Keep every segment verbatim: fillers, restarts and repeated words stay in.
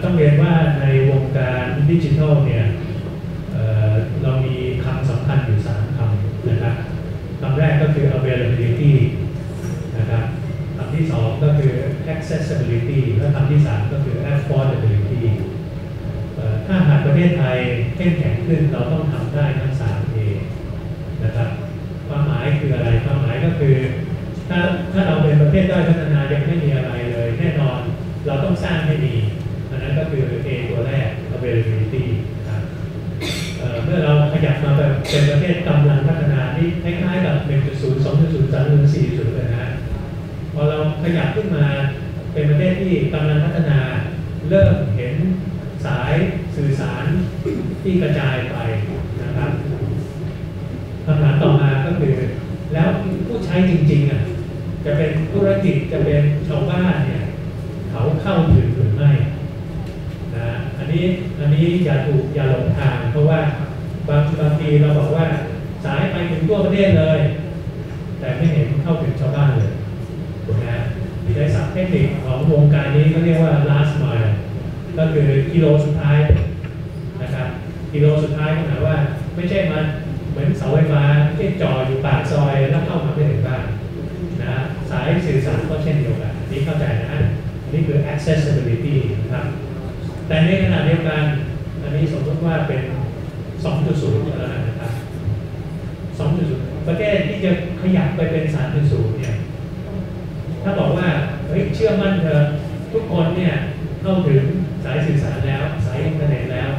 ต้องเรียนว่าในวงการดิจิทัลเนี่ย เ, เรามีคำสำคัญอยู่สามคำนะครับคำแรกก็คือ availability นะครับคำที่สองก็คือ accessibility และคำที่สามก็คือ affordability ถ้าหากประเทศไทยเข้มแข็งขึ้นเราต้องทำได้ทั้งสาม A นะครับความหมายคืออะไรความหมายก็คือถ้าถ้าเราเป็นประเทศด้อยพัฒนายังไม่มีอะไรเลยแน่นอนเราต้องสร้างให้มีอันนั้นก็คือ A ตัวแรก availability นะครับเ, เมื่อเราขยับมาแบบเป็นประเทศกำลังพัฒนาที่คล้ายๆกับ หนึ่งจุดศูนย์ สองจุดศูนย์ สามจุดศูนย์ สี่จุดศูนย์ เลยนะพอเราขยับขึ้นมาเป็นประเทศที่กำลังพัฒนาเริ่มเห็นสายสื่อสารที่กระจายไปนะครับคำถามต่อมาก็คือแล้วผู้ใช้จริงๆอ่ะจะเป็นธุรกิจจะเป็นชาวบ้านเนี่ยเขาเข้าถึงหรือไม่นะอันนี้อันนี้อย่าถูกอย่าหลงทางเพราะว่าบางบางทีเราบอกว่าสายไปถึงทั่วประเทศเลยแต่ไม่เห็นเข้าถึงชาวบ้านเลยถูกไหมใช้ศัพท์เทคนิคของวงการนี้เขาเรียกว่า last mile ก็คือกิโลสุดท้ายนะครับกิโลสุดท้ายก็หมายว่าไม่ใช่มาเหมือนเสาไฟฟ้าที่จ่ออยู่ปากซอยแล้วเข้ามาไม่ถึงบ้านนะสายสื่อสารก็เช่นเดียวกันนี่เข้าใจนะนี่คือ accessibility นะครับแต่ในขณะเดียวกันอันนี้สมมติว่าเป็น สองจุดศูนย์ แล้วนะครับ สองจุดศูนย์ ประเทศที่จะขยับไปเป็น สามจุดศูนย์ เนี่ยถ้าบอกว่าเฮ้ยเชื่อมั่นเธอทุกคนเนี่ยเข้าถึงสายสื่อสารแล้วสายอินเทอร์เน็ตแล้ว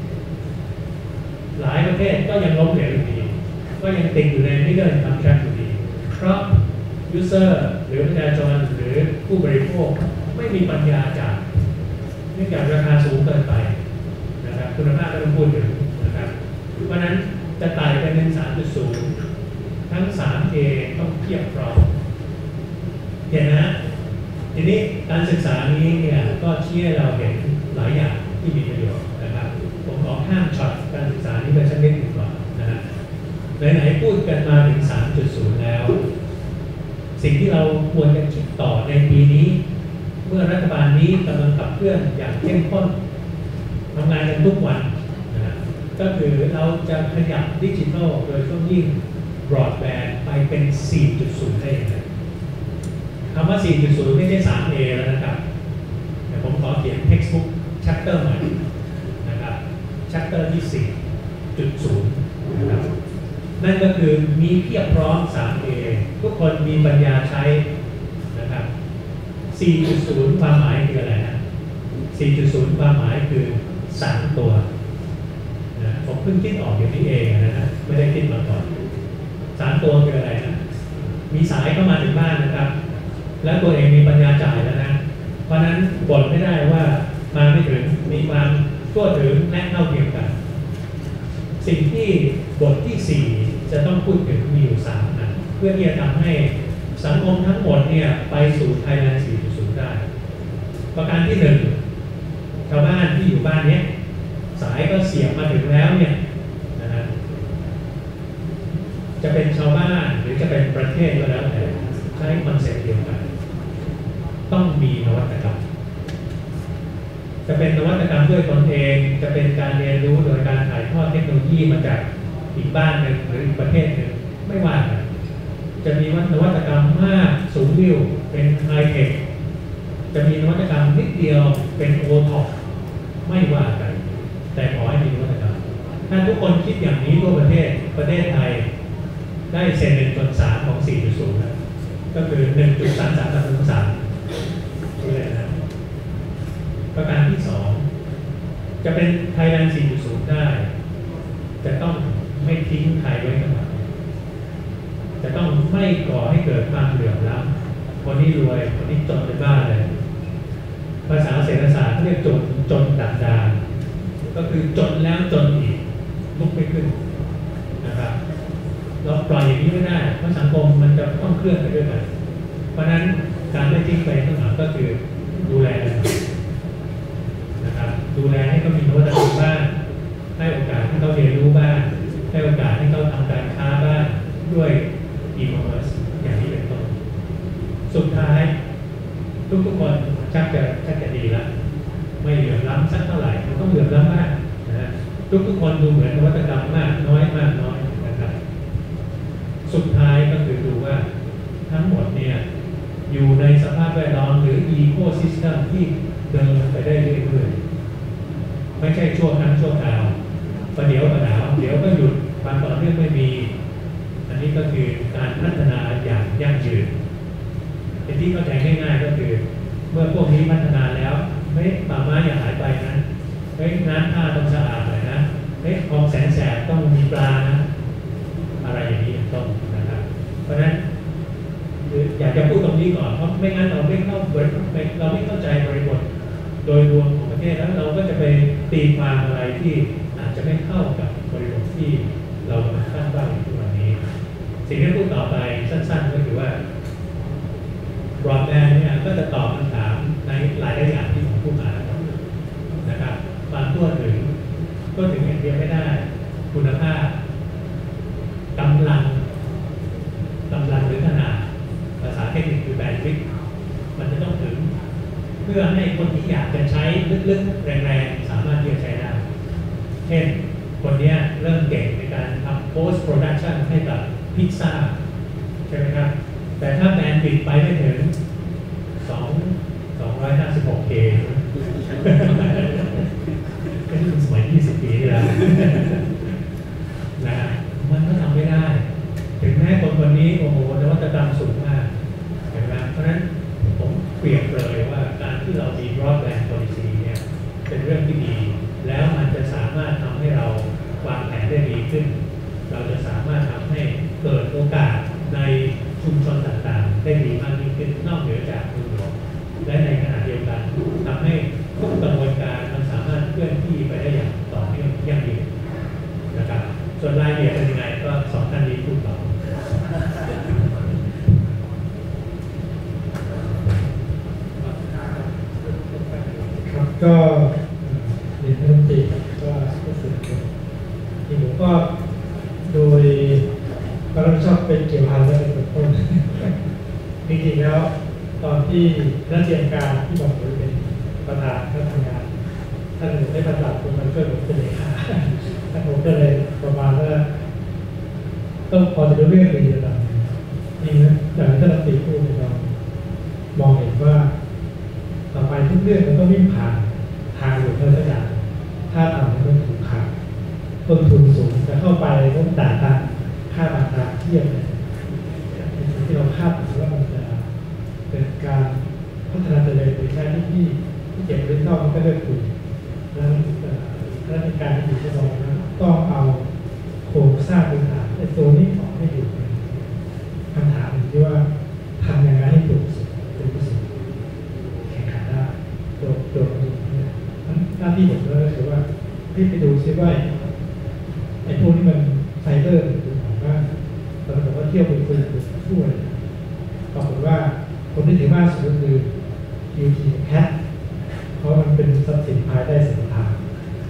หลายประเทศก็ยังล้มเหลวอยู่ดีก็ยังติดอยู่ในมิดเดิลคัมแทรคอยู่ดีเพราะยูเซอร์หรือประชาชนหรือผู้บริโภคไม่มีปัญญาจากเนื่องจากราคาสูงเกินไปนะครับคุณภาพไม่ต้องพูดถึงนะครับเพราะนั้นจะไต่ไปเป็น สามจุดศูนย์ ทั้ง สาม เอ ต้องเทียบพร้อมเห็นนะทีนี้การศึกษานี้เนี่ยก็ชี้ให้เราเห็นหลายอย่างที่มีประโยชน์นะครับผมขอข้ามช็อตการศึกษานี้ไปสักนิดหนึ่งก่อนนะฮะไหนๆพูดกันมาถึง สามจุดศูนย์ แล้วสิ่งที่เราควรจะคิดต่อในปีนี้เมื่อรัฐบาลนี้กำลังขับเคลื่อนอย่างเข้มข้นทำงานกันทุกวันนะก็คือเราจะขยับดิจิทัลโดยเฉพาะยิ่งบรอดแบนด์ไปเป็น สี่จุดศูนย์ ได้ยังไงคำว่า สี่จุดศูนย์ ไม่ใช่ สาม เอ แล้วนะครับแต่ผมขอเขียน textbook chapter ใหม่นะครับ chapter ที่ สี่จุดศูนย์ นะครับนั่นก็คือมีเพียบพร้อม สาม เอ ทุกคนมีปัญญาใช้นะครับ สี่จุดศูนย์ ความหมายคืออะไรนะ สี่จุดศูนย์ ความหมายคือสามตัวนะผมเพิ่งคิดออกอย่างนี้เองนะฮะไม่ได้คิดมาก่อนสามตัวคืออะไรนะมีสายเข้ามาถึงบ้านนะครับแล้วตัวเองมีปัญญาจ่ายแล้วนะเพราะนั้นบ่นไม่ได้ว่ามาไม่ถึงมีความทั่วถึงและเท่าเทียมกันสิ่งที่บทที่สี่จะต้องพูดถึงมีอยู่สามอันเพื่อที่จะทำให้สังคมทั้งหมดเนี่ยไปสู่ Thailand สี่จุดศูนย์ ได้ประการที่หนึ่งชาวบ้านที่อยู่บ้านนี้สายก็เสียบมาถึงแล้วเนี่ยนะฮะจะเป็นชาวบ้านหรือจะเป็นประเทศก็แล้วแต่ใช้คอนเซ็ปต์เดียวกันต้องมีนวัตกรรมจะเป็นนวัตกรรมด้วยตนเองจะเป็นการเรียนรู้โดยการถ่ายทอดเทคโนโลยีมาจากอีกบ้านหนึ่งหรืออีกประเทศหนึ่งไม่ว่ากันจะมีนวัตกรรมมากสูงวิวเป็นไฮเทคจะมีนวัตกรรมนิดเดียวเป็นโอท็อปไม่ว่ากันแต่ขอให้มีนวัตกรรมถ้าทุกคนคิดอย่างนี้ทั่วประเทศประเทศไทยได้เซนหนึ่งส่วนสามของ สี่จุดศูนย์ ก็คือ หนึ่งจุดสามสาม สามจุดสามนี่แหละนะประการที่สองจะเป็น Thailand สี่จุดศูนย์ ได้จะต้องไม่ทิ้งใครไว้ข้างหลังจะต้องไม่ก่อให้เกิดความเหลื่อมล้ำคนนี้รวยคนนี้จนเป็นบ้าเลยภาษาเศรษฐศาสตร์เรียกจนจนดักดานก็คือจนแล้วจนอีกลุกไม่ขึ้นนะครับเราปล่อยอย่างนี้ไม่ได้เพราะสังคมมันจะต้องเคลื่อนไปด้วยกันเพราะนั้นการไม่ทิ้งไปข้างหลังก็คือดูแลนะครับดูแลให้เขามีนวัตกรรมบ้างให้โอกาสให้เขาเรียนรู้บ้างให้โอกาสให้เขาทำการค้าบ้างด้วยอีคอมเมิร์ซอย่างนี้เป็นต้นสุดท้ายทุกๆคนชักจะชักจะดีแล้วไม่เหลื่อมล้ำสักเท่าไหร่มันต้องเหลื่อมล้ำมากนะฮะทุกทุกคนดูเหมือนนวัตกรรมมากน้อยมากน้อยนะครับสุดท้ายก็คือดูว่าทั้งหมดเนี่ยอยู่ในสภาพแวดล้อมหรืออีโคซิสเต็มที่เดินไปได้เรื่อยๆไม่ใช่ชั่วครั้งชั่วคราวประเดี๋ยวประดาวเดี๋ยวก็หยุดความต่อเนื่องไม่มีอันนี้ก็คือการพัฒนาอย่างยั่งยืนเป็นที่เข้าใจง่ายๆก็คือเมื่อพวกนี้พัฒนาแล้วไม่ป่าไม้อย่าหายไปนะไม่น้ำท่าต้องสะอาดเลยนะไม่คลองแสนแสบต้องมีปลานะอะไรอย่างนี้ต้องนะครับเพราะฉะนั้นอยากจะพูดตรงนี้ก่อนเพราะไม่งั้นเราไม่เข้าเราไม่เข้าใจบริบทโดยรวมของประเทศแล้วเราก็จะไปตีความอะไรที่อาจจะไม่เข้ากับบริบทที่เรากำลังตั้งเป้าอยู่ทุกวันนี้สิ่งที่พูดต่อไปสั้นๆก็คือว่าบรอดแบนด์เนี่ยก็จะตอบคำถามในหลายๆอย่างที่ผมพูดมานะครับความทั่วถึงก็ถึงอย่างเดียวไม่ได้คุณภาพกำลังกำลังหรือขนาดภาษาเทคนิคคือแบนด์วิดท์มันจะต้องถึงเพื่อให้คนที่อยากจะใช้ลึกๆแรงๆสามารถที่จะใช้ได้เช่นคนนี้เริ่มเก่งในการทำ post production ให้กับพิซซ่าใช่ไหมครับแต่ถ้าแบนด์วิดท์ไปไม่ถึงสอง สองร้อยห้าสิบหก เค ก็คือสมัยยี่สิบปีที่แล้วนะมันก็ทำไม่ได้ถึงแม้คนคนนี้โอ้โหนวัตกรรมสูงมากเห็นไหมเพราะฉะนั้นผมเปรียบเลยว่าการที่เรามี broadband policy เนี่ยเป็นเรื่องที่ดีแล้วมันจะสามารถทำให้เราวางแผนได้ดีขึ้นเราจะสามารถทำให้เกิดโอกาสในชุมชนต่างๆได้ดีมากยิ่งขึ้นนอกเหนือจากมือหลวงและในขณะเดียวกันทำให้ทุกกระบวนการมันสามารถเคลื่อนที่ไปได้อย่างต่อเนื่องยั่งยืนนะครับส่วนรายละเอียดเป็นยังไงก็สองท่านนี้พูดต่อครับก็เรียนเริ่มตีก็ก็สื่อที่ผมก็โดยความรับผิดชอบเป็นเกี่ยวพันและเป็นต้นจริงๆแล้วตอนที่นักเรียนการที่บอกว่าเป็นประธานท่านทำงานท่านได้ประกาศผมมันก็ผมเป็นเลขาท่านผมก็เลยประมาณว่าต้องพอจะเรื่องดีระดับนี่นะอย่างที่ท่านตีพูดเรามองเห็นว่าต่อไปทุกเรื่องมันต้องวิ่งผ่านทางหลวงเท่านั้นถ้าทำให้มันถูกขาดต้นทุนสูงจะเข้าไปต้องจ่ายตังค่าบางทางเทียบเนี่ยที่เราคาดหวังว่ามันจะเป็นการพัฒนาเจริญโดยใช้ที่ที่ที่เก็บเรื่องนอกมันก็เลือกคุยแล้วราชการที่อยู่ที่เราต้องเอาโครงสร้างพื้นฐานในตัวนี้ออกให้อยู่คำถามที่ว่าทำยังไงให้ถูกสุดเป็นประสิทธิแข่งขันได้โดยโดยเนี่ยหน้าที่ผมก็คือว่าพี่ไปดูซิว่าไอ้พวกนี้มันไซเบอร์หรือของบ้านตอนนั้นผมก็เที่ยวไปคุยกับผู้เลยปรากฏว่าคนที่ถือมากสุดก็คือ ยู ที แคท เพราะมันเป็นทรัพย์สินภายใต้สัมปทาน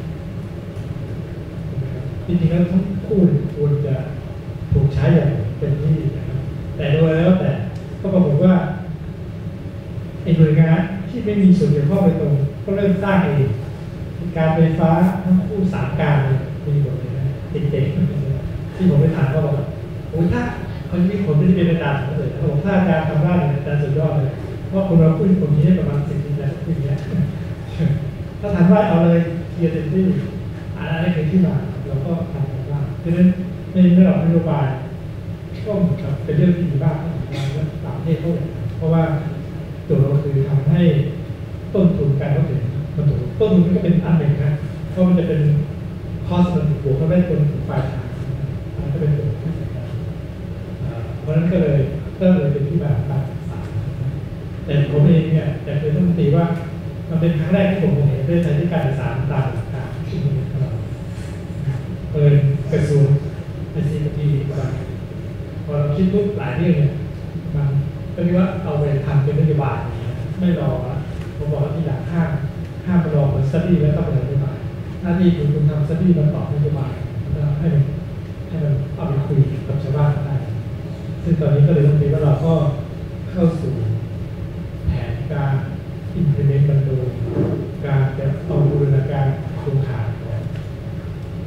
จริงๆแล้วทั้งคู่ควรจะถูกใช้อย่างเต็มที่นะครับแต่โดยแล้วแต่ก็ปรากฏว่าไอ้หน่วยงานที่ไม่มีส่วนเกี่ยวข้องโดยตรงก็เริ่มสร้างเองการไฟฟ้าทั้งคู่สามการมีหมดเลยนะเจ๋งๆที่ผมไปถามก็บอกโอ้ยถ้าเขาจะมีผลไม่ได้เป็นอาจารย์เลยเขาบอกถ้าอาจารย์ทำได้เนี่ยอาจารย์สุดยอดเลยเพราะคนเราพูดคนนี้ได้ประมาณสิบปีแล้วพูดอย่างเงี้ยถ้าทำได้เอาเลยเทียร์เต็มที่อะไรคือที่มาเราก็ทำกันได้ดังนั้นในระดับนโยบายก็เหมือนกับเป็นเรื่องที่ดีมากและต่างประเทศเขาอย่างนั้นเพราะว่าตัวเราคือทำให้ต้นทุนการเข้าถึงมันถูกต้นทุนก็เป็นอันหนึ่งนะเพราะมันจะเป็นคอสมันบวกเข้าได้คนถึงปลายทางมันก็เป็นตัวที่สำคัญเพราะฉะนั้นก็เลยก็เลยเป็นที่มาการศึกษาแต่ผมเองเนี่ยอยากจะต้องตีว่ามันเป็นครั้งแรกที่ผมเห็นประเทศไทยที่การศึกษาตามหลักการที่มันเป็นของเราเปิดกระทรวงไอซีทีก่อนพอเราคิดปุ๊บหลายเรื่องเนี่ยมันก็เรียกว่าเอาไปทำเป็นนโยบายไม่รอผมบอกว่าที่อยากห้ามห้ามไปรอเหมือนสตี้แล้วก็เป็นนโยบายหน้าที่คุณคุณทำสตี้มันตอบนโยบายแล้วให้มันให้มันเอาไปคุยกับชาวบ้านได้ซึ่งตอนนี้ก็เลยต้องคิดว่าเราก็เข้าสู่แผนการ implement มันโดยการจะ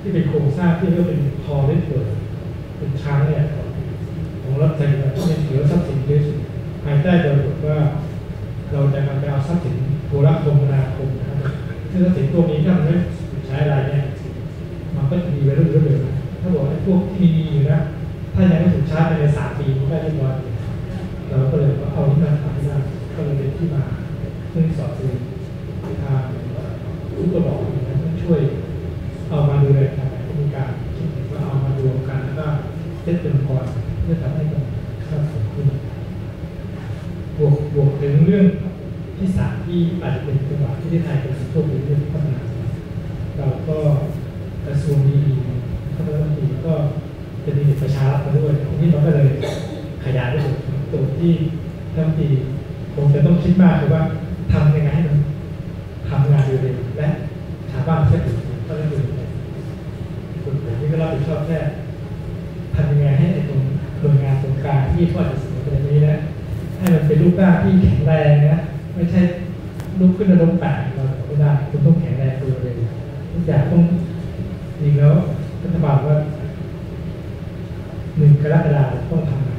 ที่เป็นโครงสร้างที่เรียกว่าเป็นคอเล็กเกิดเป็นช้างเนี่ยของรัฐไทยที่เป็นถือทรัพย์สินที่สุดภายใต้โดยบทว่าเราจะนำไปเอาทรัพย์สินโทรคมนาคมนะครับซึ่งทรัพย์สินพวกนี้ถ้ามันไม่ใช้อะไรเนี่ยมันก็จะมีไปเรื่อยๆถ้าบอกไอ้พวกที่มีอยู่นะถ้ายังไม่ถูกใช้ภายในสามปีมันก็เรียบร้อยเราก็เลยเอาที่มาทำที่นั่นก็เลยเป็นที่มาซึ่งสอบคือทางผู้กระบอกนะต้องช่วยเอามาดูแลกันมีการคิดว่าเอามารวมกันแล้วก็เซ็ตเป็นก่อนเพื่อทำให้มันเข้าถึงขึ้นบวกบวกถึงเรื่องที่สามที่อาจจะเป็นจังหวะที่ได้ไทยเป็นโชคดีเรื่องพัฒนาเราก็กระทรวงดีคณะรัฐมนตรีก็จะมีประชารัฐมาด้วยทีนี้เราก็เลยขยายไปถึงตัวที่รัฐมนตรีคงจะต้องคิดมากคือว่าทำยังไงให้มันทำงานเร็วๆและชาวบ้านเชื่อถือก็เลยดูคนผมที่ก็รับผิดชอบแค่ทำยังไงให้ตรงหน่วยงานตรงกลางที่เขาจะเสนอประเด็นนี้นะให้มันเป็นรูปร่างที่แข็งแรงนะไม่ใช่ลุกขึ้นมาล้มแตกเราไม่ได้คุณต้องแข็งแรงตัวเองทุกอย่างต้องจริงแล้วรัฐบาลว่าหนึ่งกรกฎาคมต้องทำงาน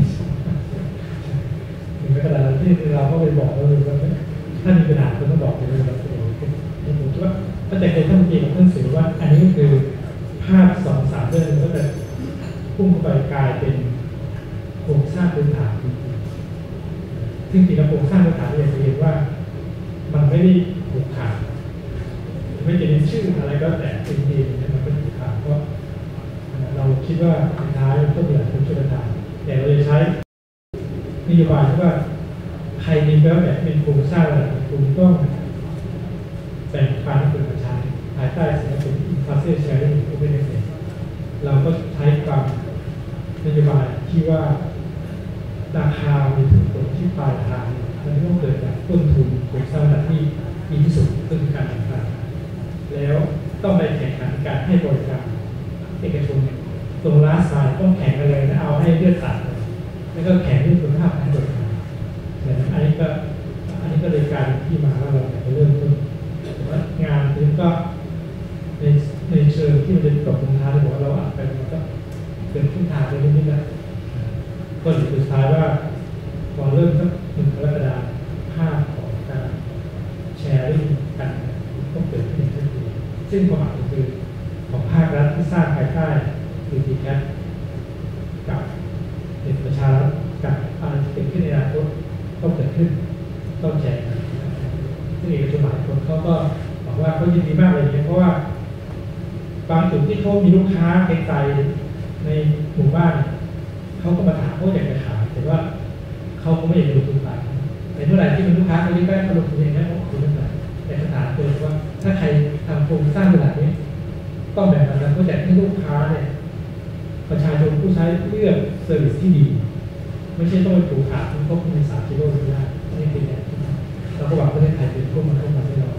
หนึ่งกรกฎาคมที่เราก็ไปบอกเราเลยว่าถ้ามีปัญหาคุณต้องบอกเลยเราเองผมคิดว่าถ้าแต่เคยท่านตีกับท่านสื่อว่าอันนี้ก็คือภาพสองสามเรื่องก็จะพุ่งเข้าไปกลายเป็นโครงสร้างพื้นฐานซึ่งจริงแล้วโครงสร้างพื้นฐานเนี่ยจะเห็นว่ามันไม่ได้ผูกขาดไม่จะเป็นชื่ออะไรก็แต่จริงๆมันเป็นผูกขาดเพราะเราคิดว่าสุดท้ายมันต้องมีหลายคนช่วยกันทำแต่เราจะใช้นโยบายที่ว่าใครมีแบบแบบเป็นโครงสร้างอะไรคุณต้องแบ่งปันให้คนมาใช้ภายใต้สิ่งที่เป็นอินฟราสตรักเจอร์แชร์ริ่งที่เป็นเองเราก็ใช้ความนโยบายที่ว่าราคามีถึงผลที่ปลายทางมันต้องเกิดจากต้นทุนโครงสร้างที่ดีที่สุดคือการแข่งขันแล้วต้องไปแข่งขันการให้บริการเอกชนตรงร้านทรายต้องแข่งกันเลยนะเอาให้เลือดตัดแล้วก็แข่งเรื่องคุณภาพการบริการแต่อันนี้ก็อันนี้ก็เลยการที่มาว่าเราจะเริ่มต้นแต่ว่างานนี้ก็ในในเชิงที่มันจะตกลงท้ายบอกว่าเราอาจไปมันก็เกิดขึ้นทางไปนิดๆนะก็สุดท้ายว่าพอเริ่มสักหนึ่งกรกฎาคมภาพของการแชร์ริ่งกันต้องเกิดขึ้นทันทีซึ่งความหมายคือของภาครัฐที่สร้างภายใต้ยูทีแคปกับเด็กประชารัฐกับอะไรที่เกิดขึ้นในอนาคตต้องเกิดขึ้นต้องแชร์กันซึ่งเอกชนหลายคนเขาก็บอกว่าเขายินดีมากเลยเพราะว่าบางจุดที่เขามีลูกค้าไกลๆในหมู่บ้านเขาก็มาถามเขาอยากจะขายแต่ว่าเขาก็ไม่อยากลงทุนไปแต่เมื่อไหร่ที่เป็นลูกค้าเขาเรียกได้เขาลงทุนเองได้เขาลงทุนไม่ได้แต่สถานเตือนว่าถ้าใครทำโครงสร้างขนาดนี้ต้องแบ่งกันเพราะแต่ให้ลูกค้าเนี่ยประชาชนผู้ใช้เลือกเซอร์วิสที่ดีไม่ใช่ต้องไปผูกขาดเพราะคุณมีสามกิโลไม่ได้นี่เป็นอย่างที่เราก็หวังประเทศไทยเป็นพวกมันเข้ามาให้เรา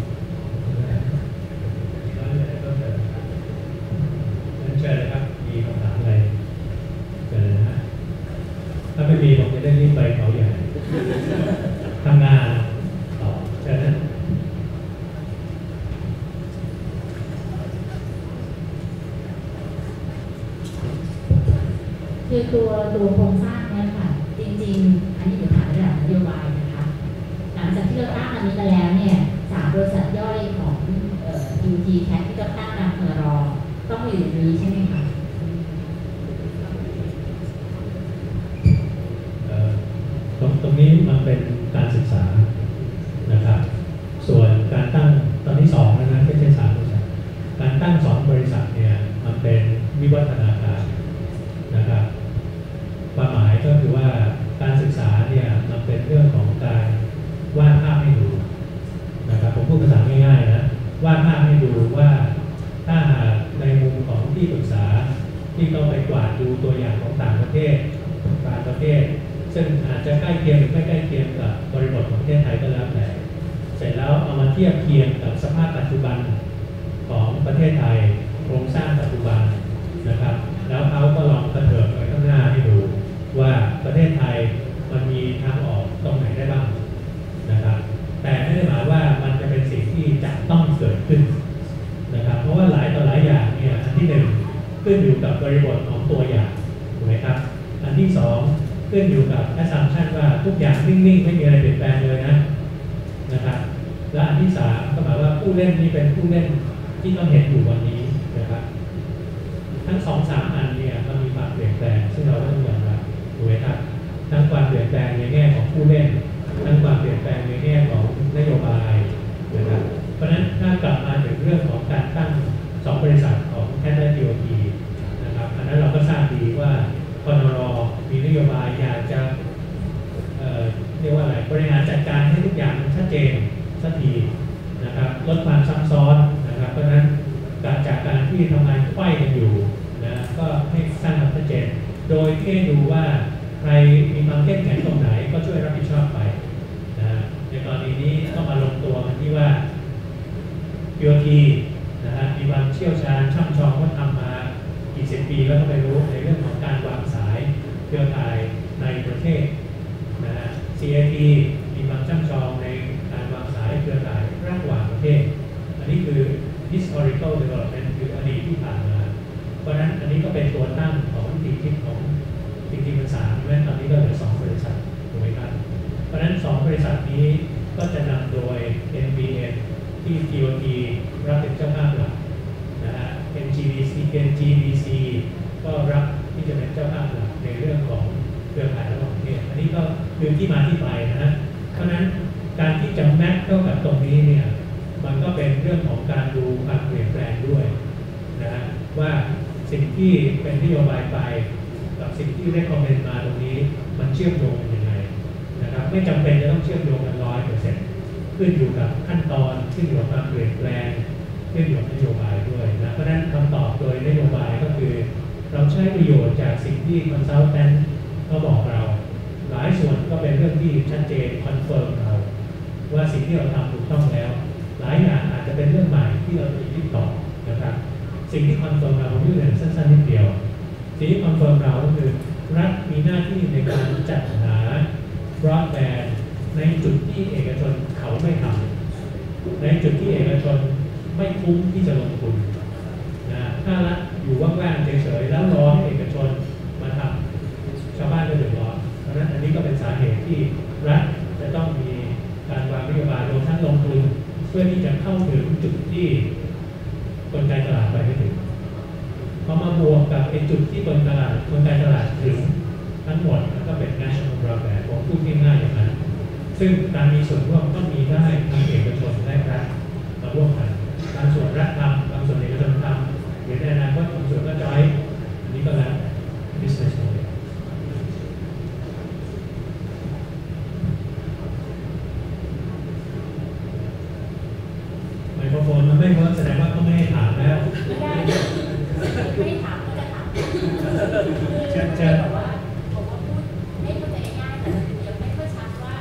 เชิญเลยครับมีคำถามอะไรเชิญนะฮะถ้าไม่มีผมจะได้รีบไปเขาใหญ่ทำงานต่อเชิญนะคือตัวตัวโครงสร้างเนี่ยค่ะจริงๆอันนี้เป็นฐานระดับนโยบายนะคะหลังจากที่เราตั้งอันนี้มาแล้วเนี่ยสามบริษัทย่อยของเอ่อ ยู ที แคป ที่เราตั้งตามพรบต้องอยู่ในนี้ใช่ไหมคะตรงตรงนี้มันเป็นการศึกษานะครับส่วนการตั้งตอนที่สองนะนะไม่ใช่สามบริษัทการตั้งสองบริษัทเนี่ยมันเป็นวิวัฒนาการนะครับความหมายก็คือว่าการศึกษาเนี่ยมันเป็นเรื่องของการวาดภาพให้ดูนะครับผมพูดภาษาง่ายๆนะวาดภาพให้ดูว่าถ้าหากในมุมของที่ปรึกษาที่ต้องไปกวาดดูตัวอย่างของต่างประเทศต่างประเทศซึ่งอาจจะใกล้เคียงหรือไม่ใกล้เคียงกับบริบทของประเทศไทยก็แล้วแต่เสร็จแล้วเอามาเทียบเคียงกับสภาพปัจจุบันของประเทศไทยโครงสร้างปัจจุบันนะครับแล้วเขาก็ลองกระเถิบไปข้างหน้าให้ดูว่าประเทศไทยมันมีทางออกตรงไหนได้บ้างนะครับแต่ไม่ได้หมายว่ามันจะเป็นสิ่งที่จะต้องเกิดขึ้นนะครับเพราะว่าหลายต่อหลายอย่างเนี่ยที่กับบริบทของตัวอย่างถูกไหมครับอันที่สองขึ้นอยู่กับ assumption ว่าทุกอย่างนิ่งๆไม่มีอะไรเปลี่ยนแปลงเลยนะนะครับและอันที่สามก็หมายว่าผู้เล่นนี้เป็นผู้เล่นที่ต้องเห็นอยู่วันนี้นะครับทั้งสองสามอันเนี่ยมันมีความเปลี่ยนแปลงซึ่งเราต้องยอมรับถูกไหมครับทั้งความเปลี่ยนแปลงในแง่ของผู้เล่นทั้งความเปลี่ยนแปลงในแง่ของนโยบายนะครับเพราะฉะนั้นถ้ากลับมาถึงเรื่องของการตั้งสองบริษัทของแคทและ ที โอ ที นะครับอันนั้นเราก็ทราบดีว่าคนร.มีนโยบายอยากจะเอ่อเรียกว่าอะไรบริหารจัดการให้ทุกอย่างชัดเจนสักทีนะครับลดความซับซ้อนนะครับเพราะฉะนั้นจากการที่ทำงานไขว้กันอยู่นะก็ให้สร้างความชัดเจนโดยที่ดูว่าใครมีความเข้มแข็งตรงไหนก็ช่วยรับผิดชอบไปนะในกรณีนี้ก็มาลงตัวกันที่ว่า ที โอ ที นะฮะมีความเชี่ยวชาญช่ำชองว่าทำมากี่สิบปีแล้วก็ไปรู้ในเรื่องของการวางสายเครือข่ายในประเทศนะฮะ ซี เอ ที มีความช่ำชองในการวางสายเครือข่ายระหว่างประเทศอันนี้คือ historical development คืออดีตที่ผ่านมาเพราะฉะนั้นอันนี้ก็เป็นตัวตั้งของวิธีคิดของจริงๆเป็นสามใช่ไหมตอนนี้ก็เหลือสองบริษัทถูกไหมครับเพราะฉะนั้นสองบริษัทนี้ก็จะนำโดย เอ็น บี เอ็น ที่ ที โอ ที รับเป็นเจ้าภาพหลักนะฮะ เอ็น จี บี ซี เอ็น จี บี ซี ก็รับที่จะเป็นเจ้าภาพหลักในเรื่องของเครือข่ายระหว่างประเทศอันนี้ก็คือที่มาที่ไปนะฮะเพราะฉะนั้นการที่จะแมทเข้ากับตรงนี้เนี่ยมันก็เป็นเรื่องของการดูความเปลี่ยนแปลงด้วยนะฮะว่าสิ่งที่เป็นนโยบายไปกับสิ่งที่ได้คอมเมนต์มาตรงนี้มันเชื่อมโยงกันยังไงนะครับไม่จำเป็นจะต้องเชื่อมโยงกันร้อยเปอร์เซ็นต์ขึ้นอยู่กับขั้นตอนขึ้นอยู่กับความเปลี่ยนแปลงขึ้นอยู่กับนโยบายด้วยนะเพราะฉะนั้นคำตอบโดยนโยบายก็คือเราใช้ประโยชน์จากสิ่งที่คอนซัลแทนท์เขาบอกเราหลายส่วนก็เป็นเรื่องที่ชัดเจนคอนเฟิร์มเราว่าสิ่งที่เราทำถูกต้องแล้วหลายอย่างอาจจะเป็นเรื่องใหม่ที่เราจะคิดต่อนะครับสิ่งที่คอนเฟิร์มเราผมยกตัวอย่างสั้นๆนิดเดียวสิ่งที่คอนเฟิร์มเราก็คือรัฐมีหน้าที่ในการจัดหาบรอดแบนด์ในจุดที่เอกชนเขาไม่ทำในจุดที่เอกชนไม่คุ้มที่จะลงทุนนะถ้ารัฐอยู่ว่างๆเฉยๆแล้วรอให้เอกชนมาทำชาวบ้านก็เดือดร้อนเพราะฉะนั้นอันนี้ก็เป็นสาเหตุที่รัฐจะต้องมีการวางนโยบายรวมทั้งลงทุนเพื่อที่จะเข้าถึงจุดที่กลไกตลาดไปไม่ถึงพอมาบวกกับไอ้จุดที่กลไกตลาดกลไกตลาดถึงทั้งหมดก็เป็น national broadband ผมพูดง่ายๆอย่างนั้นซึ่งการมีส่วนร่วมต้องมีได้ทั้งเอกชนและรัฐมาร่วมกันบางส่วนรัฐทำบางส่วนเอกชนทำหรือในอนาคตบางส่วนก็จอยอันนี้ก็แล้ว business model ไมโครโฟนมันไม่เวิร์กแสดงว่าเขาไม่ให้ถามแล้วไม่ได้ไม่ได้ถามก็จะถามเชิญเชิญบอกว่าบอกว่าพูดให้เข้าใจง่ายแต่ยังไม่ค่อยชัดว่า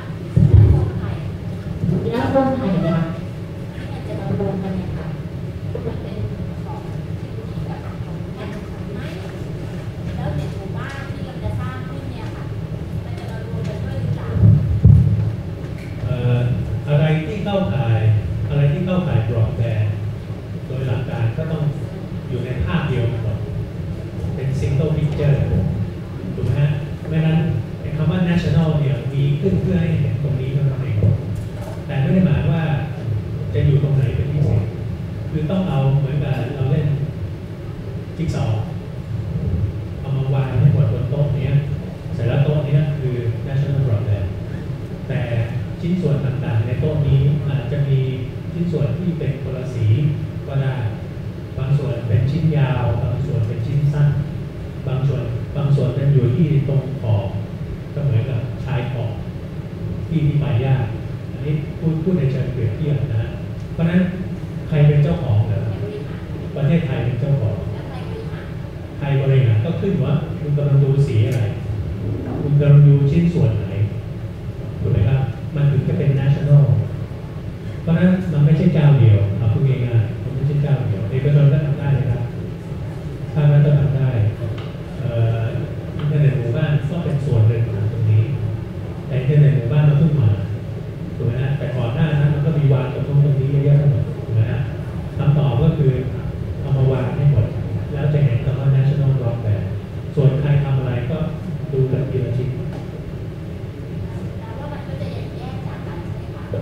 แล้วคนไทยแล้วคนไทยเนี่ยที่จะมารวมกันเนี่ยค่ะมันเป็นของที่แบบของแค่ไหมแล้วในหมู่บ้านที่เราจะสร้างขึ้นเนี่ยค่ะมันจะมารวมกันด้วยหรือเปล่าเอ่ออะไรที่เข้าข่ายอะไรที่เข้าข่ายบรอดแบนด์โดยหลักการก็ต้องอยู่ในภาพเดียวกันหมดเป็น single picture ถูกไหมฮะไม่นั้นคำว่า national เนี่ยมีขึ้นเพื่อให้เห็นตรงนี้เท่านั้นเองแต่ไม่ได้หมายว่าจะอยู่ตรงไหนเป็นพิเศษคือต้องเอาเหมือนกับเราเล่นจิ๊กซอว์เอามาวางให้หมดบนโต๊ะนี้เสร็จแล้วโต๊ะนี้คือ national broadband แต่ชิ้นส่วนต่างๆในโต๊ะนี้อาจจะมีชิ้นส่วนที่เป็นคนละสีก็ได้บางส่วนเป็นชิ้นยาวบางส่วนเป็นชิ้นสั้นบางส่วนบางส่วนเป็นอยู่ที่ตรงขอบก็เหมือนกับชายขอบที่ที่ไปยากอันนี้พูดพูดในเชิงเปรียบเทียบนะเพราะฉะนั้นใครเป็นเจ้าของเหรอประเทศไทยเป็นเจ้าของใครบริหารก็ขึ้นว่าคุณกำลังดูสีอะไรคุณกำลังดูชิ้นส่วนไหนถูกไหมครับมันถึงจะเป็น national เพราะฉะนั้นมันไม่ใช่เจ้าเดียวเอาพูดง่ายๆมันไม่ใช่เจ้าเดียวเอกชนก็ทำได้เลยครับภาครัฐก็ทำได้อินเทอร์เน็ตหมู่บ้านก็เป็นส่วนหนึ่งของตรงนี้แต่อินเทอร์เน็ตหมู่บ้านมันเพิ่งมาถูกไหมฮะแต่ก่อนหน้านั้นมันก็มีวางกับตรงตรงนี้เยอะแยะทั้งหมดถูกไหมฮะคำตอบก็คือเอามาวางให้หมดแล้วจะเห็นคำว่า national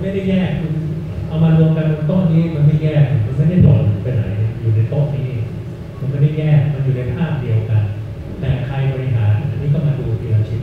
ไม่ได้แยกคุณเอามารวมกันบนโต๊ะนี้มันไม่แยกมันไม่ได้โดดไปไหนอยู่ในโต๊ะนี้มันไม่ได้แยกมันอยู่ในภาพเดียวกันแต่ใครบริหารอันนี้ก็มาดูทีละชิ้น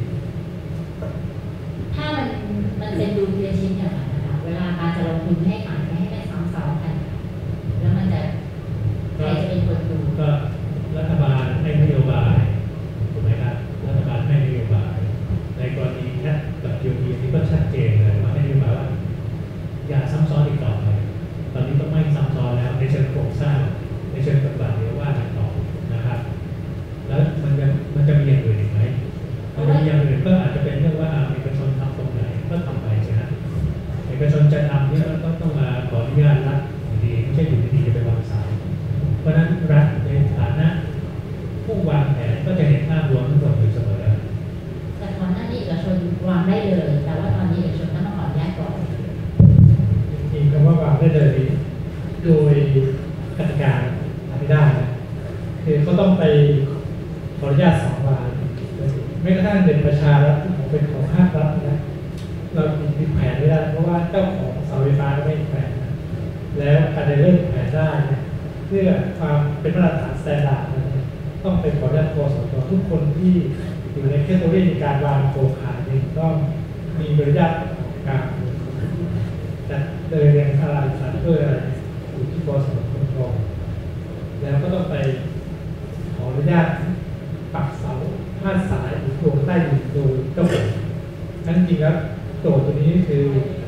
ถ้ามันมันเป็นดูทีละชิ้นอย่างนั้นนะคะเวลาการจะลงทุนให้หมายให้ไม่ซ้ำซ้อนกันแล้วมันจะใครจะเป็นคนดูก็รัฐบาลให้นโยบายถูกไหมครับรัฐบาลให้นโยบายในกรณีแคทกับยูทีนี้ก็ชัดเจนเลยว่าให้นโยบายว่าอย่าซ้ำซ้อนอีกต่อไปตอนนี้ต้องไม่ซ้ำซ้อนแล้วในเชิงโครงสร้างในเชิงปฏิบัติเดี๋ยวว่ากันต่อนะครับแล้วมันจะมันจะมีอย่างอื่นอีกไหมมันจะมีอย่างอื่นก็อาจจะเป็นเรื่องว่าเอกชนทำตรงไหนก็ทำไปใช่ไหมเอกชนจะทำเนี่ยก็ต้องมาขออนุญาตรัฐอยู่ดีไม่ใช่อยู่ดีๆจะไปวางสายเพราะนั้นรัฐในฐานะผู้วางแผนก็จะเห็นภาพรวมทั้งหมดอยู่เสมอแต่ก่อนหน้านี้เอกชนวางได้เลยแต่ว่าตอนนี้เอกชนต้องมาขออนุญาตก่อนจริงๆคำว่าวางได้เลยโดยกติกาไม่ได้นะคือเขาต้องไปขออนุญาตสองวางไม่กระทั่งเป็นประชารัฐของเป็นของภาครัฐนะเรามีแผนไม่ได้เพราะว่าเจ้าของเสาไฟฟ้าไม่มีแผนนะแล้วการจะเริ่มแผนได้เพื่อความเป็นมาตรฐานสแตนดาร์ดต้องเป็นขออนุญาตกสทชทุกคนที่อยู่ในแคตตาล็อกในการวางโครงข่ายต้องมีอนุญาตการจัดเดินเรียนอะไรสารเพื่ออะไรอยู่ที่กสทชแล้วก็ต้องไปขออนุญาตปักเสาพาดสายหรือโครงใต้ดินโดยเจ้าของนั่นจริงแล้วโจทย์ตัวนี้คือ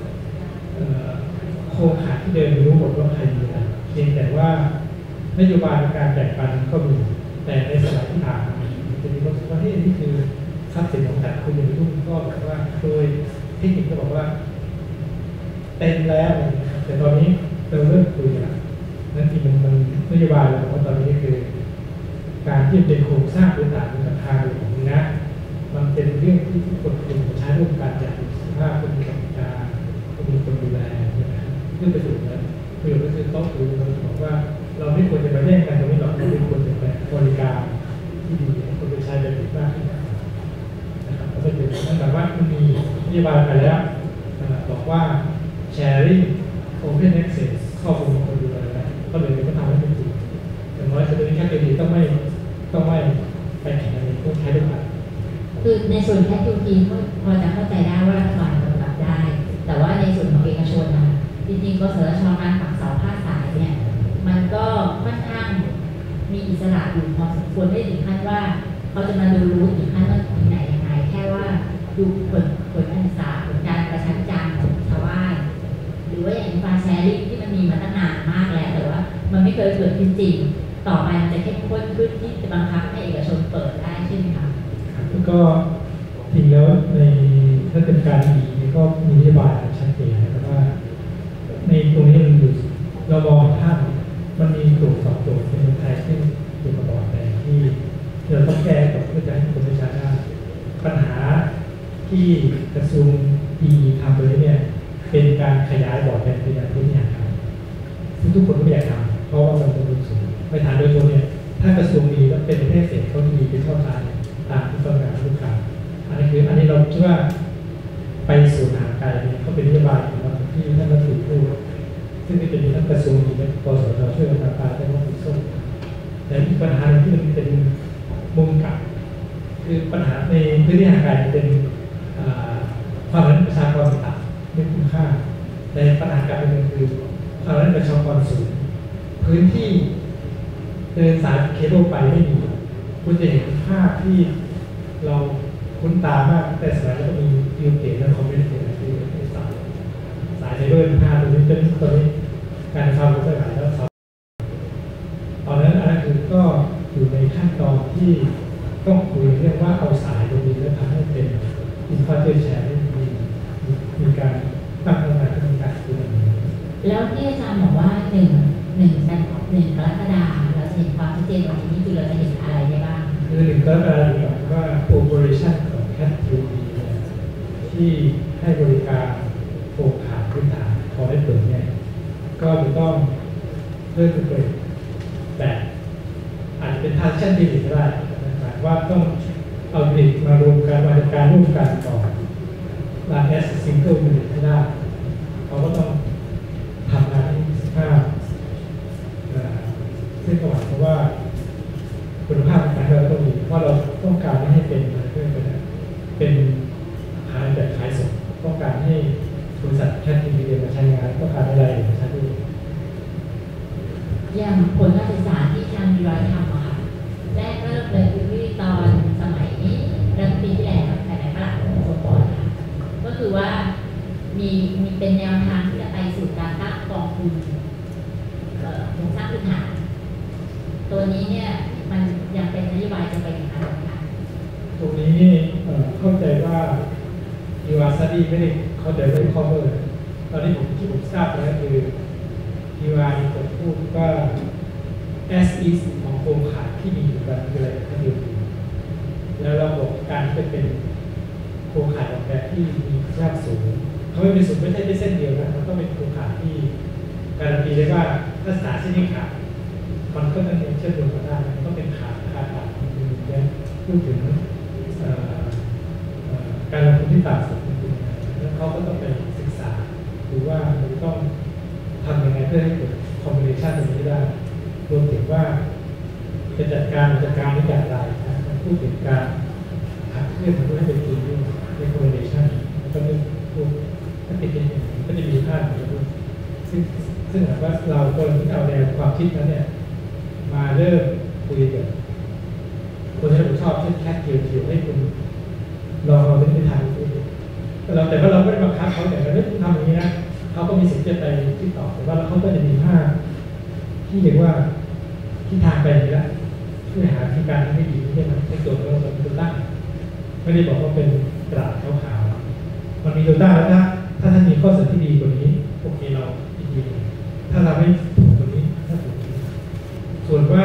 โครงข่ายที่เดินรู้หมดว่าใครมีอะไรเพียงแต่ว่านโยบายการแบ่งปันก็มีแต่ในสมัยที่ผ่านมาจะมีความว่าที่นี่คือทรัพย์สินของแต่คุณอยู่ทุกก็บอกว่าโดยเทคนิคก็บอกว่าเต็มแล้วแต่ตอนนี้เราเริ่มคุยแล้วนั่นที่มันมันนโยบายเราบอกว่าตอนนี้คือการที่เป็นโครงสร้างพื้นฐานเป็นราคาของนี้นะมันเป็นเรื่องที่ทุกคนควรใช้ร่วมกันอย่างมีสุขภาพคนมีกติกาคนมีคนดูแลใช่ไหมเพื่อประโยชน์นั้นประโยชน์ก็คือต้องคุยเราบอกว่าเราไม่ควรจะไปแย่งกันตรงนี้หรอกเราไม่ควรจะไปบริการที่ดีให้คนไปใช้แบบนี้มากขึ้นนะครับก็เป็นนั่นแปลว่ามันมีนโยบายไปแล้วบอกว่า sharing open access ข้อมูลคนดูแลก็เลยก็ทำให้เป็นจริงอย่างน้อยคือตรงนี้แค่ตัวดีต้องไม่ต้องไม่ไปแข่งกันต้องใช้ด้วยกันคือในส่วนแคทยูทีพอจะเข้าใจได้ว่ารัฐบาลกำกับได้แต่ว่าในส่วนของเอกชนนะจริงๆกสทชการปักเสาพาดสายเนี่ยมันก็ค่อนข้างมีอิสระอยู่พอสมควรไม่ถึงขั้นว่าเขาจะมาดูรู้ถึงขั้นว่าที่ไหนยังไงแค่ว่าดูผลผลการศึกษาผลการประชาพิจารณ์ของชาวบ้านหรือว่าอย่างอินฟราแชร์ลิงที่มันมีมาตั้งนานมากแล้วแต่ว่ามันไม่เคยเกิดขึ้นจริงต่อไปมันจะเข้มข้นขึ้นที่จะบังคับให้เอกชนเปิดได้ใช่ไหมคะแล้วก็จริงแล้วในถ้าเป็นการดีก็มีนโยบายชัดเจนนะครับว่าในตรงนี้มันอยู่เรามองภาพมันมีกลุ่มสองกลุ่มเป็นคนไทยที่อยู่กับบอร์ดแดงที่เราต้องแก้กับเพื่อจะให้คนประชาชนปัญหาที่กระทรวงดีทำไปเนี่ยเป็นการขยายบอร์ดแดงเป็นอย่างที่อยากทำซึ่งทุกคนก็อยากทำเพราะว่ามันเป็นรุ่นสูงไปฐานโดยตัวเนี่ยถ้ากระทรวงดีแล้วเป็นประเทศเศรษฐเขาดีเป็นเข้าใจตามที่ต้องการลูกค้าอันนี้คืออันนี้เราคิดว่าไปสู่ทางไกลเนี่ยเขาเป็นนโยบายของเราที่ท่านรัฐมนตรีพูดซึ่งที่เป็นทั้งกระทรวงดีและกสทชช่วยกันตามแต่ว่าติดส้มแต่อีกปัญหาที่มันเป็นมุมกลับคือปัญหาในพื้นที่ห่างไกลเป็นความนั้นประชากรต่ำไม่คุ้มค่าในปัญหาการเป็นคือความนั้นประชากรสูงพื้นที่เดินสายเคเบิลไปไม่มีคุณจะเห็นภาพที่เราคุ้นตามากแต่สมัยแล้วก็มียูเกตและคอมเมนต์ที่สายสายเคเบิลภาพตรงนี้เป็นตอนนี้การทำรถไฟฟ้าแล้วตอนนั้นอันนั้นคือก็อยู่ในขั้นตอนที่ต้องคุยเรื่องว่าเอาสายตรงนี้แล้วทำให้เป็นอินฟราสตรัคเจอร์ที่มีมีการตั้งขึ้นมาที่มีการคุยกันแล้วที่อาจารย์บอกว่าหนึ่งหนึ่งกันหนึ่งกรกฎาคมเราจะเห็นความชัดเจนวันนี้คือเราจะเห็นอะไรได้บ้างคือหนึ่งกรกฎาคมบอกว่า operation ของแคททูดีที่ให้บริการโครงข่ายพื้นฐานพอได้เปิดเนี่ยก็จะต้องเริ่มเปิดแบบอาจจะเป็นทางเช่นดีก็ได้นะครับว่าต้องเอาผลิตมารวมกันมาจัดการร่วมกันก่อนลาแอสซิงเกิลผลิตให้ได้เขาก็ต้องการอะไรนะครับพี่อย่างผลการศึกษาที่ทางดีร้อยทำอะค่ะแรกเริ่มเลยคือที่ตอนสมัยเริ่มปีที่แล้วภายในพระหลักของสมบัติค่ะก็คือว่ามีมีเป็นแนวทางที่จะไปสู่การตั้งกองทุนโครงสร้างพื้นฐานตัวนี้เนี่ยมันยังเป็นนโยบายจะไปในทางไหนคะตรงนี้นี่เข้าใจว่า ยู อาร์ Study ไม่ได้เข้าใจไม่ cover ตอนนี้ผมที่ผมทราบแล้วคือ ยู อาร์ มีคนพูดว่า as is ของโครงข่ายที่มีอยู่แบบคืออะไรก็อยู่แล้วระบบการที่จะเป็นโครงข่ายออกแบบที่มีคุณภาพสูงเขาไม่เป็นสูงไม่ใช่แค่เส้นเดียวนะมันต้องเป็นโครงข่ายที่การันตีได้ว่าถ้าสถานเส้นนี้ขาดมันก็จะเชื่อมโยงกันได้มันต้องเป็นขาดขาดขาดมันมีเนี่ยพูดถึงการลงทุนที่ต่ำสุดแล้วเขาก็ต้องไปศึกษาดูว่ามันต้องทำยังไงเพื่อให้เกิดคอมบิเนชันตรงนี้ได้รวมถึงว่าจะจัดการจัดการนี้อย่างไรนะพูดถึงการหาเพื่อนมันก็ให้เป็นทีมด้วยในคอมบิเนชันแล้วก็เป็นพวกถ้าติดเป็นก็จะมีค่าอยู่ด้วยซึ่งซึ่งหากว่าเราก็เอาแนวความคิดนั้นเนี่ยมาเริ่มคุยกับคนที่เราชอบเช่นแคทเกียวเกียวให้คุณลองเอาเป็นไปทางดูแต่เราแต่ว่าเราไม่ได้บังคับเขาแต่เราไม่ทำอย่างนี้นะเขาก็มีสิทธิ์จะไปที่ต่อแต่ว่าเขาก็จะมีภาพที่เรียกว่าที่ทางไปนี่แหละช่วยหาวิธีการที่ไม่ดีที่มันให้ตัวเราเป็นตัวตั้งไม่ได้บอกว่าเป็นกระดาษขาวๆมันมีตัวตั้งแล้วนะถ้าท่านมีข้อเสนอที่ดีกว่านี้โอเคเราดีถ้าเราไม่ถูกกว่านี้ถ้าถูกส่วนว่า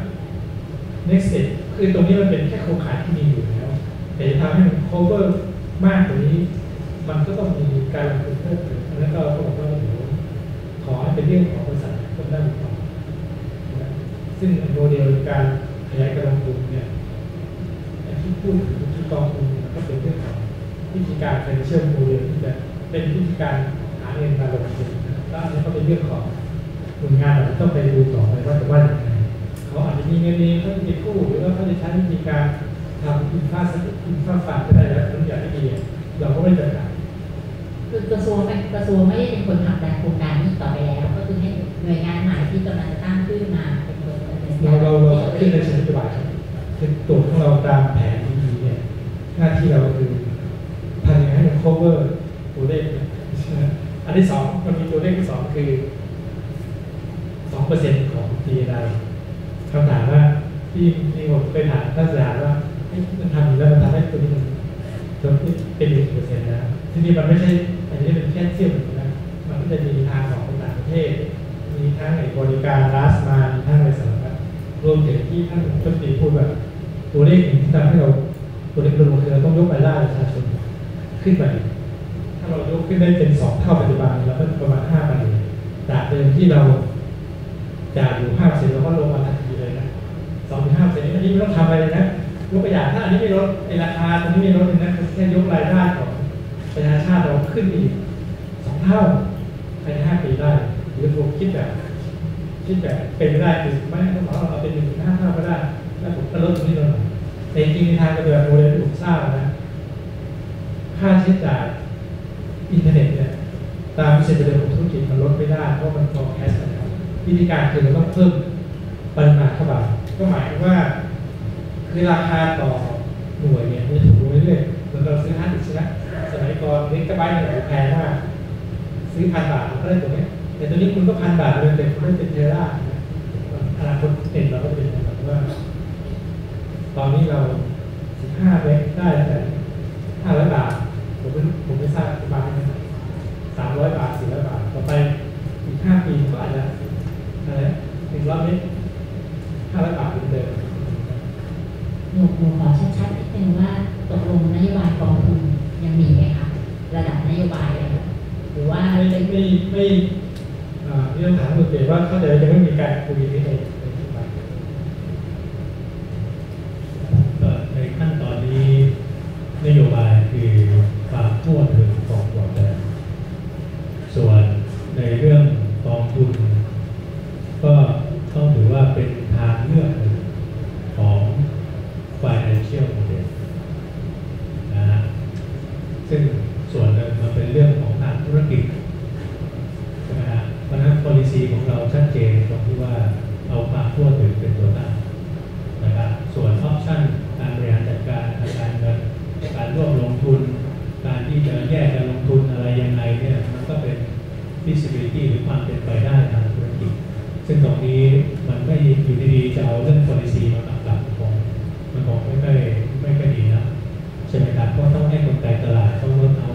next step คือตรงนี้มันเป็นแค่โครงข่ายที่มีอยู่แล้วแต่จะทำให้มัน cover มากกว่านี้มันก็ต้องมีการลงทุนเพิ่มขึ้นแล้วก็เขาบอกว่าเดี๋ยวขอให้เป็นเรื่องของบริษัทต้นด้านต่อซึ่งโมเดลการขยายการลงทุนเนี่ยที่พูดถึงที่กองทุนก็เป็นเรื่องของวิธีการ financial model ที่จะเป็นวิธีการหาเงินมาลงทุนแล้วอันนี้ก็เป็นเรื่องของหน่วยงานเราต้องไปดูต่อไปว่าจะว่าอย่างไรเขาอาจจะมีเงินเองเขาจะไปกู้หรือว่าเขาจะใช้วิธีการทำอินฟราสตรักเจอร์อินฟราฟันก็ได้แล้วทุกอย่างที่ดีเราก็ไม่จำกัดคือกระทรวงกระทรวงไม่ได้เป็นคนทำแต่โครงการนี้ต่อไปแล้วก็คือให้หน่วยงานใหม่ที่กำลังจะตั้งขึ้นมาเป็นคนดำเนินการเราเราขึ้นในเชิงนโยบายครับคือตัวของเราตามแผนดีๆเนี่ยหน้าที่เราคือทำยังไงให้มัน cover ตัวเลขใช่ไหมอันที่สองมันมีตัวเลขที่สองคือสองเปอร์เซ็นต์ของ จี เอ็น ไอ คำถามว่าที่ที่ผมเคยถามท่านสยามว่ามันทำอยู่แล้วมันทำให้ตัวนี้มันตัวนี้เป็นหนึ่งเปอร์เซ็นต์นะที่นี่มันไม่ใช่อันนี้เป็นแค่เทียบหนึ่งนะมันก็จะมีทางของต่างประเทศมีทั้งในบริการลาสมามีทั้งในสารพัดรวมถึงที่ท่านรัฐมนตรีพูดแบบตัวเลขหนึ่งที่ทำให้เราตัวเลขรวมคือเราต้องยกรายได้ประชาชนขึ้นไปถ้าเรายกขึ้นได้เป็นสองเท่าปัจจุบันเราก็ประมาณห้าพันจากเดิมที่เราจากอยู่ห้าเปอร์เซ็นต์เราก็ลงมาทันทีเลยนะสองถึงห้าเปอร์เซ็นต์อันนี้ไม่ต้องทำอะไรเลยนะยกตัวอย่างถ้าอันนี้ไม่ลดในราคาตรงนี้ไม่ลดเลยนะแค่ยกรายได้ของประชาชาติเราขึ้นอีกสองเท่าภายในห้าปีได้หรือผมคิดแบบคิดแบบเป็นไม่ได้คือไม่ต้องบอกเราเป็นหนึ่งถึงห้าเท่าก็ได้แล้วผมก็ลดตรงนี้ลงมาแต่จริงในทางปฏิบัติโมเดลที่ผมทราบนะค่าใช้จ่ายอินเทอร์เน็ตเนี่ยตามวิสัยทัศน์ของธุรกิจมันลดไม่ได้เพราะมัน forecast นะครับวิธีการคือเราต้องเพิ่มปริมาณเข้าไปก็หมายถึงว่าคือราคาต่อหน่วยเนี่ยมันถูกลงเรื่อยๆเหมือนเราซื้อฮาร์ดดิสก์นะสมัยก่อนลิกะไบต์หนึ่งแพงมากซื้อพันบาทก็ได้ตัวนี้แต่ตัวนี้คุณก็พันบาทเลยแต่คุณได้เป็นเทราอนาคตเห็นเราก็เป็นแบบว่าตอนนี้เราสิบห้าเมกได้แต่ห้าร้อยบาทผมไม่ผมไม่ทราบประมาณเท่าไหร่สามร้อยบาทสี่ร้อยบาทต่อไปอีกห้าปีก็อาจจะอะไรหนึ่งร้อยเมกห้าร้อยบาทเหมือนเดิมหนูหนูขอชัดๆนิดนึงว่าตกลงนโยบายกองทุนยังมีไหมคะระดับนโยบายเลยหรือว่าไม่ไม่ไม่เรื่องถามคุณเก๋ว่าเขาจะยังไม่มีการคุยในในที่มาในขั้นตอนนี้นโยบายคือความทั่วถึงของบริษัทส่วนในเรื่องกองทุนก็ต้องถือว่าเป็นทางเลือกของ financial model นะฮะซึ่งส่วนหนึ่งมันเป็นเรื่องของทางธุรกิจ feasibility หรือความเป็นไปได้ทางธุรกิจซึ่งตรงนี้มันไม่อยู่ดีๆจะเอาเรื่อง policy มากำกับมันคงมันคงไม่ค่อยไม่ค่อยดีนะใช่ไหมครับเพราะต้องให้กลไกตลาดเขาเวิร์กเอา